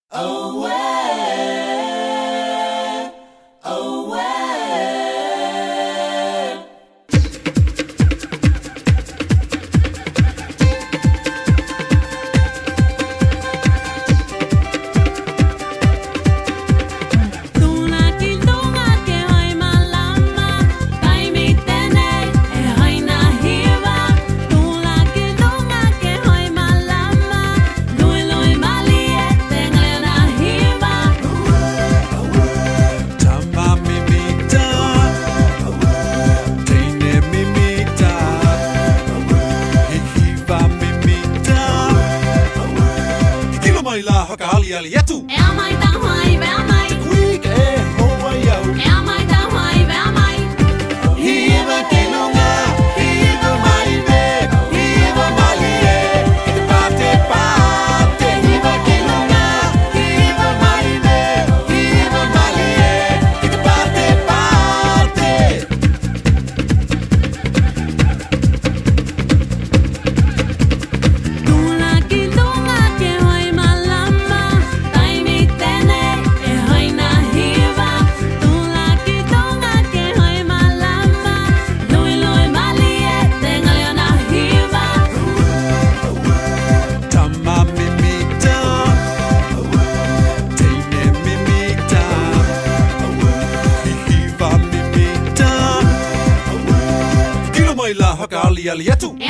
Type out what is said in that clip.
Away, away. Yetu. Am I down high, am I? Quick, Hawaiian. Am I down high, am I? Hiva kilunga, hiva maive, hiva malie. Ite pate pate. Hiva kilunga, hiva maive, hiva malie. Ite pate pate. Am